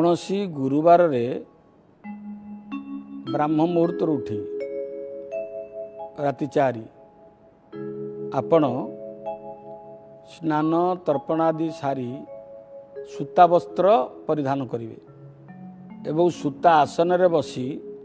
कौन सी गुरुवार रे ब्राह्म मुहूर्त उठी राति 4 आपण स्नान तर्पणादि सारी सूता वस्त्र परिधान करेंगे एवं सूता आसन रे बसी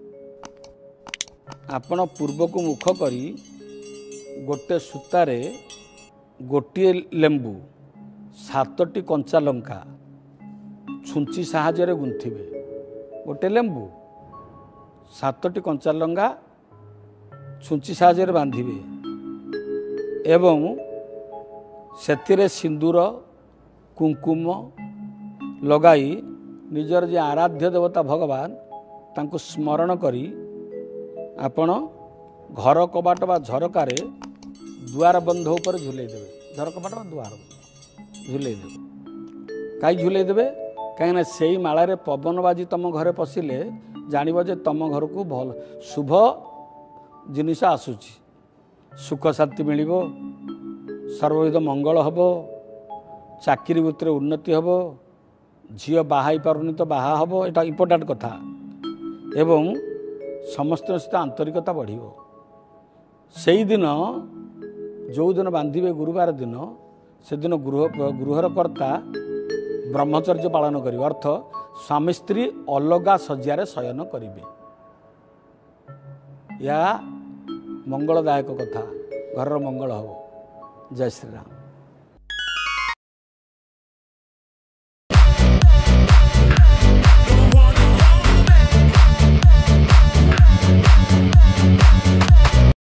आपण पूर्व को मुख करी गोटे सूतारे गोटे लेंबू 7टी कंचा लंका छुंची साहाय्य गुंथिबे। गोटे लेंबू 7टी कंचा लंका छुंची साहाय्य बांधिबे एवं सेतिरे सिंदूर कुंकुम लगाई निजर जे आराध्य देवता भगवान तांको स्मरण करी आपण घर कबाट बा झरकार दुआर बंध ऊपर झुलै देबे। झर कबाट बा दुआर झुलै देबे कहीं झुलै देबे कहीं से मालारे पवन बाजी तुम घरे पशिले जानिब जे तुम घर को भल शुभ जिनिस आसुची सुख शांति मिलिबो सर्वविध मंगल हबो चाकरी भितर उन्नति हबो झील बाहाई पारुनी तो बाहा हबो एटा इम्पोर्टेंट कथा एवं समस्त सहित आंतरिकता बढ़िबो। सेई दिन जो दिन बांधिबे गुरुवार दिन से दिन गृहर कर्ता ब्रह्मचर्य पालन करिवे अर्थ स्वामी स्त्री अलगा शज्यारे शयन करिवे। या मंगलदायक कथा घर मंगल हो। जय श्री राम।